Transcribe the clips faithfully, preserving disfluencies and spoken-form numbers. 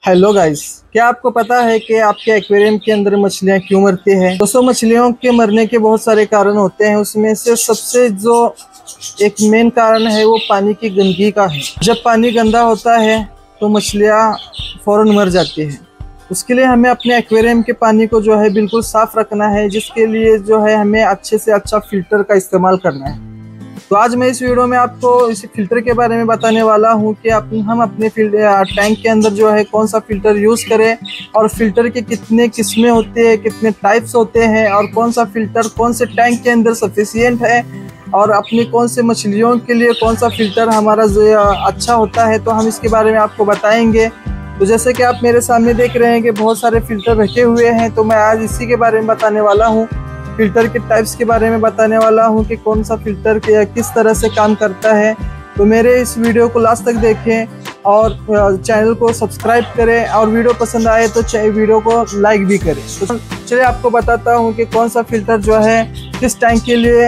Hello guys, क्या आपको पता है कि आपके एक्वेरियम के अंदर मछलियां क्यों मरती हैं? दोस्तों, मछलियों के मरने के बहुत सारे कारण होते हैं। उसमें से सबसे जो एक मेन कारण है वो पानी की गंदगी का है। जब पानी गंदा होता है तो मछलियां फौरन मर जाती हैं। उसके लिए हमें अपने एक्वेरियम के पानी को जो है बिल्कुल साफ रखना है, जिसके लिए जो है हमें अच्छे से अच्छा फिल्टर का इस्तेमाल करना है। तो आज मैं इस वीडियो में आपको इस फिल्टर के बारे में बताने वाला हूं कि आप हम अपने टैंक के अंदर जो है कौन सा फिल्टर यूज़ करें और फिल्टर के कितने किस्में होते हैं, कितने टाइप्स होते हैं और कौन सा फिल्टर कौन से टैंक के अंदर सफिशिएंट है और अपनी कौन से मछलियों के लिए कौन सा फिल्टर हमारा अच्छा होता है, तो हम इसके बारे में आपको बताएंगे। तो जैसे कि आप मेरे सामने देख रहे हैं कि बहुत सारे फिल्टर रखे हुए हैं, तो मैं आज इसी के बारे में बताने वाला हूँ। फिल्टर के टाइप्स के बारे में बताने वाला हूं कि कौन सा फिल्टर के किस तरह से काम करता है। तो मेरे इस वीडियो को लास्ट तक देखें और चैनल को सब्सक्राइब करें और वीडियो पसंद आए तो वीडियो को लाइक भी करें। तो चलिए आपको बताता हूं कि कौन सा फिल्टर जो है किस टैंक के लिए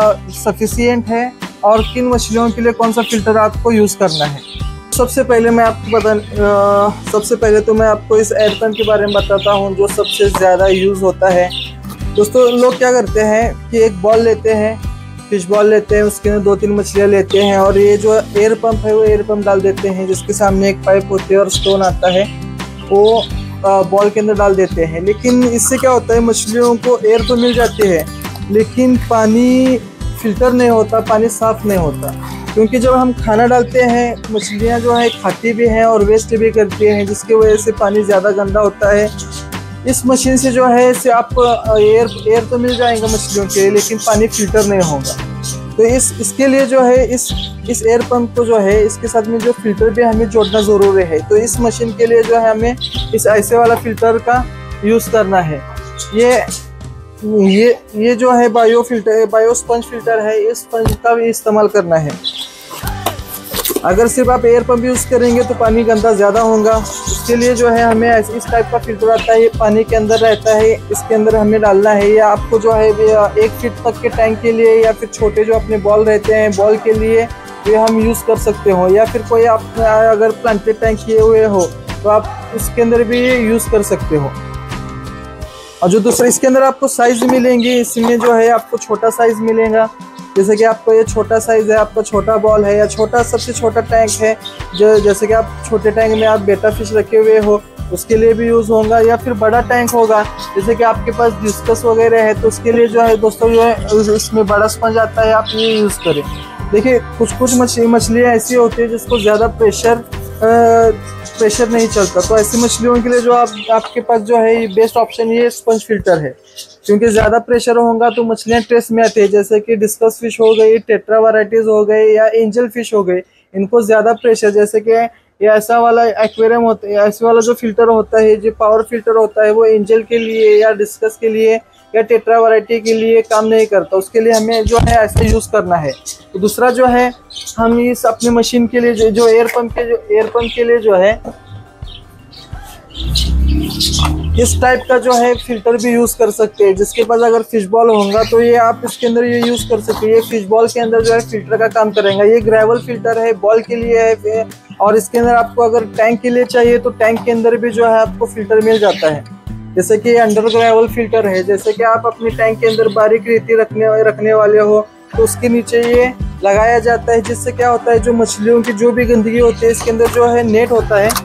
सफिशिएंट है और किन मछलियों के लिए कौन सा फिल्टर आपको यूज़ करना है। सबसे पहले मैं आपको बता सबसे पहले तो मैं आपको इस एयर पंप के बारे में बताता हूँ जो सबसे ज़्यादा यूज़ होता है। दोस्तों, लोग क्या करते हैं कि एक बॉल लेते हैं, फिश बॉल लेते हैं, उसके अंदर दो तीन मछलियाँ लेते हैं और ये जो एयर पंप है वो एयर पंप डाल देते हैं, जिसके सामने एक पाइप होती है और स्टोन आता है, वो बॉल के अंदर डाल देते हैं। लेकिन इससे क्या होता है, मछलियों को एयर तो मिल जाती है लेकिन पानी फिल्टर नहीं होता, पानी साफ नहीं होता। क्योंकि जब हम खाना डालते हैं मछलियाँ जो है खाती भी हैं और वेस्ट भी करती हैं, जिसकी वजह से पानी ज़्यादा गंदा होता है। इस मशीन से जो है इससे आपको एयर एयर तो मिल जाएगा मछलियों के, लेकिन पानी फिल्टर नहीं होगा। तो इस इसके लिए जो है इस इस एयर पंप को जो है इसके साथ में जो फिल्टर भी हमें जोड़ना ज़रूरी है। तो इस मशीन के लिए जो है हमें इस ऐसे वाला फिल्टर का यूज़ करना है। ये ये ये जो है bio filter bio sponge filter है, इस स्पंज का भी इस्तेमाल करना है। अगर सिर्फ आप एयर पंप यूज़ करेंगे तो पानी गंदा ज़्यादा होगा। उसके लिए जो है हमें इस टाइप का फिल्टर आता है, ये पानी के अंदर रहता है, इसके अंदर हमें डालना है। या आपको जो है एक फीट तक के टैंक के लिए या फिर छोटे जो अपने बॉल रहते हैं बॉल के लिए ये हम यूज़ कर सकते हो। या फिर कोई आप अगर प्लांटेड टैंक किए हुए हो तो आप उसके अंदर भी यूज़ कर सकते हो। और जो दूसरा इसके अंदर आपको साइज़ मिलेंगे, इसमें जो है आपको छोटा साइज़ मिलेगा। जैसे कि आपको ये छोटा साइज़ है, आपका छोटा बॉल है या छोटा सबसे छोटा टैंक है, जो जैसे कि आप छोटे टैंक में आप बेटा फिश रखे हुए हो उसके लिए भी यूज़ होगा। या फिर बड़ा टैंक होगा, जैसे कि आपके पास डिस्कस वगैरह है, तो उसके लिए जो है दोस्तों जो है इसमें बड़ा स्पंज आता है, आप ये यूज़ करें। देखिए, कुछ कुछ मछली मछलियाँ ऐसी होती है जिसको ज़्यादा प्रेशर प्रेशर नहीं चलता, तो ऐसी मछलियों के लिए जो आप आपके पास जो है ये बेस्ट ऑप्शन ये स्पंज फिल्टर है। क्योंकि ज़्यादा प्रेशर होगा तो मछलियाँ ट्रेस में आती है, जैसे कि डिस्कस फिश हो गई, टेट्रा वैराइटीज़ हो गई या एंजल फिश हो गई। इनको ज़्यादा प्रेशर, जैसे कि ये ऐसा वाला एक्वेरियम होता है, ऐसे वाला जो फिल्टर होता है, जो पावर फिल्टर होता है, वो एंजल के लिए या डिस्कस के लिए या टेट्रा वैरायटी के लिए काम नहीं करता। उसके लिए हमें जो है ऐसा यूज़ करना है। तो दूसरा जो है हम इस अपने मशीन के लिए जो, जो एयर पंप के जो एयर पंप के लिए जो है इस टाइप का जो है फिल्टर भी यूज़ कर सकते हैं। जिसके पास अगर फिश बॉल होगा तो ये आप इसके अंदर ये यूज़ कर सकते हैं। ये फिश बॉल के अंदर जो है फिल्टर का काम करेगा। ये ग्रेवल फिल्टर है, बॉल के लिए है। और इसके अंदर आपको अगर टैंक के लिए चाहिए तो टैंक के अंदर भी जो है आपको फिल्टर मिल जाता है। जैसे कि अंडर ग्रेवल फिल्टर है, जैसे कि आप अपने टैंक के अंदर बारीक रेती रखने रखने वाले हो तो उसके नीचे ये लगाया जाता है। जिससे क्या होता है, जो मछलियों की जो भी गंदगी होती है इसके अंदर जो है नेट होता है,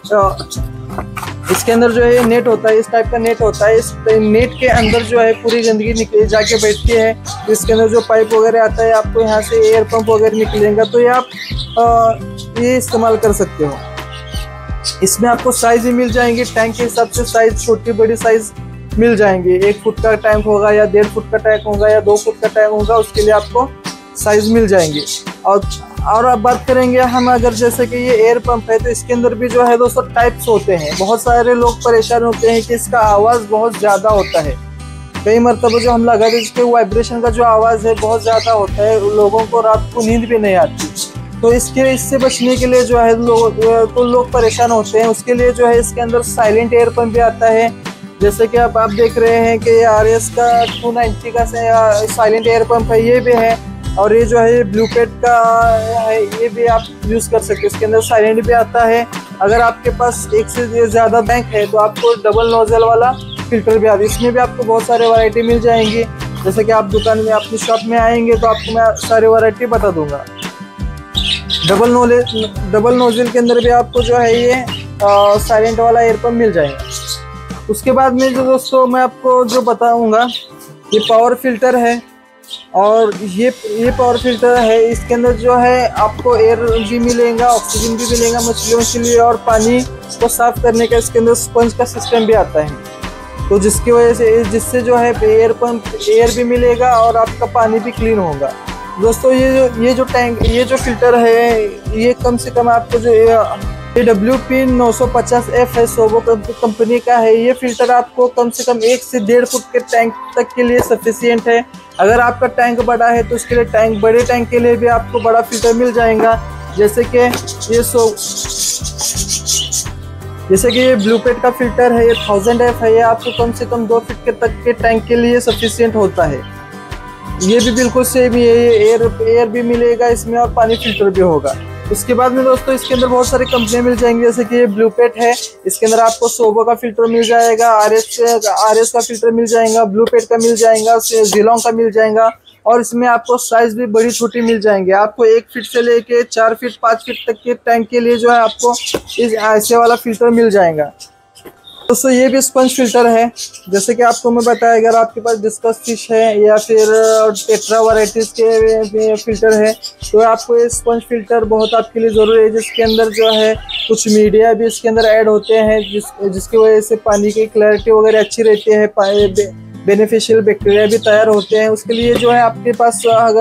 इसके अंदर जो है नेट होता है, इस टाइप का नेट होता है। इस नेट के अंदर जो है पूरी गंदगी निकल जाके बैठती है। इसके अंदर जो पाइप वगैरह आता है, आपको यहाँ से एयर पंप वगैरह निकलेगा, तो ये आप आ, ये इस्तेमाल कर सकते हो। इसमें आपको साइज़ ही मिल जाएंगे, टैंक के हिसाब से साइज़ छोटी बड़ी साइज़ मिल जाएंगे। एक फुट का टैंक होगा या डेढ़ फुट का टैंक होगा या दो फुट का टैंक होगा, उसके लिए आपको साइज़ मिल जाएंगे। और और अब बात करेंगे हम, अगर जैसे कि ये एयर पंप है तो इसके अंदर भी जो है दोस्तों टाइप्स होते हैं। बहुत सारे लोग परेशान होते हैं कि इसका आवाज़ बहुत ज़्यादा होता है। कई मरतबा जो हम लगा दें इसके वाइब्रेशन का जो आवाज़ है बहुत ज़्यादा होता है, लोगों को रात को नींद भी नहीं आती। तो इसके इससे बचने के लिए जो है लोग तो लोग परेशान होते हैं। उसके लिए जो है इसके अंदर साइलेंट एयर पंप भी आता है। जैसे कि आप आप देख रहे हैं कि आर एस का टू नाइन्टी का साइलेंट एयर पंप है, ये भी है। और ये जो है ब्लू पेट का है, ये भी आप यूज़ कर सकते हैं। इसके अंदर साइलेंट भी आता है अगर आपके पास एक से ज़्यादा टैंक है तो आपको डबल नोजल वाला फिल्टर भी आता है। इसमें भी आपको बहुत सारे वैरायटी मिल जाएंगी। जैसे कि आप दुकान में अपनी शॉप में आएंगे तो आपको मैं सारी वैरायटी बता दूंगा। डबल नोले डबल नोजल के अंदर भी आपको जो है ये साइलेंट वाला एयर पंप मिल जाएगा। उसके बाद में जो दोस्तों मैं आपको जो बताऊंगा, ये पावर फिल्टर है और ये ये पावर फिल्टर है। इसके अंदर जो है आपको एयर भी मिलेगा, ऑक्सीजन भी मिलेगा मछलियों के लिए, और पानी को साफ करने का इसके अंदर स्पंज का सिस्टम भी आता है। तो जिसकी वजह से जिससे जो है एयर पंप एयर भी मिलेगा और आपका पानी भी क्लीन होगा। दोस्तों ये जो ये जो टैंक ये जो फिल्टर है ये कम से कम आपको जो ये डब्ल्यू पी नौ सौ पचास एफ है, सोबो कंपनी का है। ये फिल्टर आपको कम से कम एक से डेढ़ फुट के टैंक तक के लिए सफिशियंट है। अगर आपका टैंक बड़ा है तो उसके लिए टैंक बड़े टैंक के लिए भी आपको बड़ा फिल्टर मिल जाएगा। जैसे कि ये सो जैसे कि ये ब्लू पेट का फिल्टर है, ये थाउजेंड एफ है। ये आपको कम से कम दो फीट के तक के टैंक के लिए सफिशियंट होता है। ये भी बिल्कुल सेम ही है, ये एयर एयर भी मिलेगा इसमें और पानी फिल्टर भी होगा। इसके बाद में दोस्तों इसके अंदर बहुत सारी कंपनियां मिल जाएंगी। जैसे कि ये ब्लू पेट है, इसके अंदर आपको सोबो का फिल्टर मिल जाएगा, आरएस आरएस का फिल्टर मिल जाएगा, ब्लू पेट का मिल जाएगा, जिलोंग का मिल जाएगा, और इसमें आपको साइज भी बड़ी छोटी मिल जाएंगे। आपको एक फीट से लेके चार फीट पाँच फीट तक के टैंक के लिए जो है आपको इस ऐसे वाला फिल्टर मिल जाएगा। दोस्तों ये भी स्पंज फिल्टर है। जैसे कि आपको मैं बताया, अगर आपके पास डिस्कस फिश है या फिर टेट्रा वैराइटीज के फिल्टर है तो आपको ये स्पंज फिल्टर बहुत आपके लिए ज़रूरी है, जिसके अंदर जो है कुछ मीडिया भी इसके अंदर ऐड होते हैं, जिस जिसकी वजह से पानी की क्लैरिटी वगैरह अच्छी रहती है, बेनिफिशियल बैक्टीरिया भी तैयार होते हैं। उसके लिए जो है आपके पास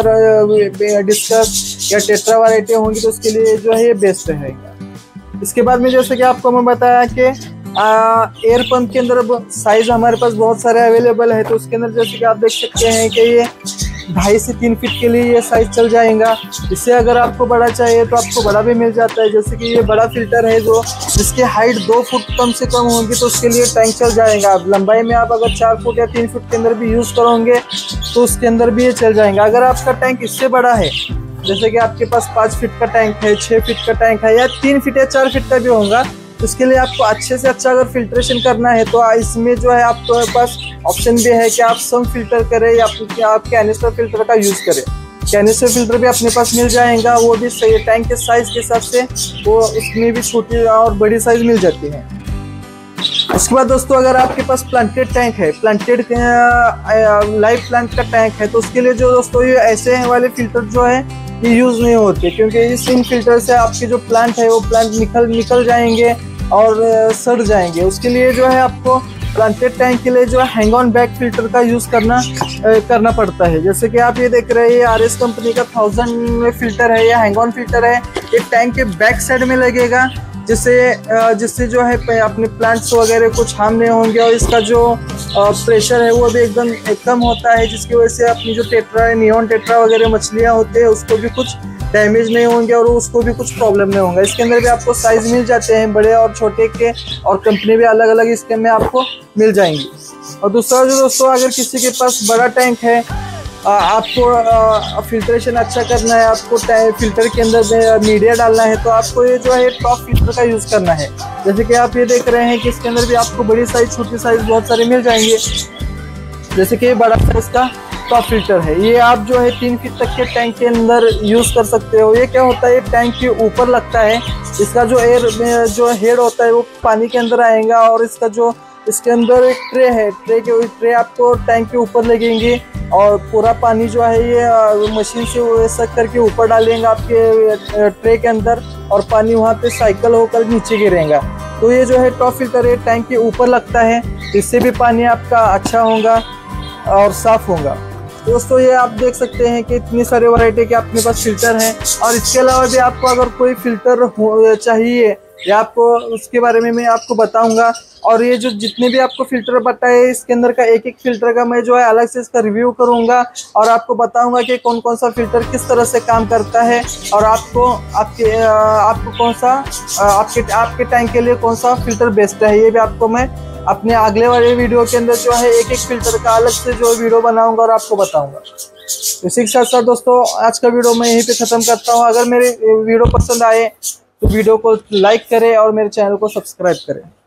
अगर डिस्कस या टेट्रा वैरायटी होंगी तो उसके लिए जो है ये बेस्ट रहेगा। इसके बाद में जैसे कि आपको मैं बताया कि एयर पंप के अंदर साइज हमारे पास बहुत सारे अवेलेबल है। तो उसके अंदर जैसे कि आप देख सकते हैं कि ये ढाई से तीन फीट के लिए ये साइज चल जाएगा। इससे अगर आपको बड़ा चाहिए तो आपको बड़ा भी मिल जाता है। जैसे कि ये बड़ा फिल्टर है जो जिसकी हाइट दो फुट कम से कम होगी तो उसके लिए टैंक चल जाएगा। अब लंबाई में आप अगर चार फुट या तीन फुट के अंदर भी यूज़ करोगे तो उसके अंदर भी ये चल जाएगा। अगर आपका टैंक इससे बड़ा है, जैसे कि आपके पास पाँच फीट का टैंक है, छः फीट का टैंक है, या तीन फीट या चार फीट का भी होगा, उसके लिए आपको अच्छे से अच्छा अगर फिल्ट्रेशन करना है तो इसमें जो है आपके पास ऑप्शन भी है कि आप सम फिल्टर करें या आप कैनिस्टर फिल्टर का यूज़ करें। कैनिस्टर फिल्टर भी अपने पास मिल जाएगा, वो भी सही टैंक के साइज के हिसाब से वो उसमें भी छोटी और बड़ी साइज मिल जाती है। उसके बाद दोस्तों अगर आपके पास प्लांटेड टैंक है, प्लांटेड लाइव प्लांट का टैंक है, तो उसके लिए जो दोस्तों ये ऐसे वाले फिल्टर जो है ये यूज़ नहीं होते, क्योंकि इस इन फिल्टर से आपके जो प्लांट है वो प्लांट निकल निकल जाएंगे और सड़ जाएंगे। उसके लिए जो है आपको प्लांटेड टैंक के लिए जो है हैंग ऑन बैक फिल्टर का यूज़ करना करना पड़ता है। जैसे कि आप ये देख रहे हैं, ये आर एस कंपनी का थाउजेंड फिल्टर है, ये हैंग ऑन फिल्टर है। ये टैंक के बैक साइड में लगेगा, जिससे जिससे जो है अपने प्लांट्स वगैरह कुछ हार्म नहीं होंगे, और इसका जो प्रेशर है वो भी एकदम कम होता है, जिसकी वजह से अपनी जो टेट्रा है, नियॉन टेट्रा वगैरह मछलियाँ होते हैं उसको भी कुछ डैमेज नहीं होंगे और उसको भी कुछ प्रॉब्लम नहीं होगा। इसके अंदर भी आपको साइज मिल जाते हैं बड़े और छोटे के, और कंपनी भी अलग अलग इसके में आपको मिल जाएंगी। और दूसरा जो दोस्तों, अगर किसी के पास बड़ा टैंक है, आपको फिल्ट्रेशन अच्छा करना है, आपको फिल्टर के अंदर मीडिया डालना है, तो आपको ये जो है टॉप फिल्टर का यूज़ करना है। जैसे कि आप ये देख रहे हैं कि इसके अंदर भी आपको बड़ी साइज छोटी साइज बहुत सारे मिल जाएंगे। जैसे कि बड़ा साइज का टॉप फिल्टर है, ये आप जो है तीन फीट तक के टैंक के अंदर यूज़ कर सकते हो। ये क्या होता है, टैंक के ऊपर लगता है, इसका जो एयर जो हेड होता है वो पानी के अंदर आएगा, और इसका जो इसके अंदर एक ट्रे है, ट्रे के ट्रे आपको टैंक के ऊपर लगेंगे, और पूरा पानी जो है ये मशीन से सक करके ऊपर डालेंगे आपके ट्रे के अंदर, और पानी वहाँ पे साइकिल होकर नीचे गिरेगा। तो ये जो है टॉप फिल्टर है, टैंक के ऊपर लगता है, इससे भी पानी आपका अच्छा होगा और साफ होगा। दोस्तों ये आप देख सकते हैं कि इतनी सारे वैरायटी के अपने पास फिल्टर हैं, और इसके अलावा भी आपको अगर कोई फिल्टर चाहिए या आपको उसके बारे में मैं आपको बताऊंगा। और ये जो जितने भी आपको फिल्टर बताए, इसके अंदर का एक एक फिल्टर का मैं जो है अलग से इसका रिव्यू करूंगा, और आपको बताऊंगा कि कौन कौन सा फिल्टर किस तरह से काम करता है, और आपको आपके आपको कौन सा आपके आपके टैंक के लिए कौन सा फिल्टर बेस्ट है, ये भी आपको मैं अपने अगले वाले वीडियो के अंदर जो है एक एक फिल्टर का अलग से जो वीडियो बनाऊंगा और आपको बताऊंगा। इसी के साथ साथ दोस्तों आज का वीडियो मैं यहीं पे ख़त्म करता हूँ। अगर मेरे वीडियो पसंद आए तो वीडियो को लाइक करें और मेरे चैनल को सब्सक्राइब करें।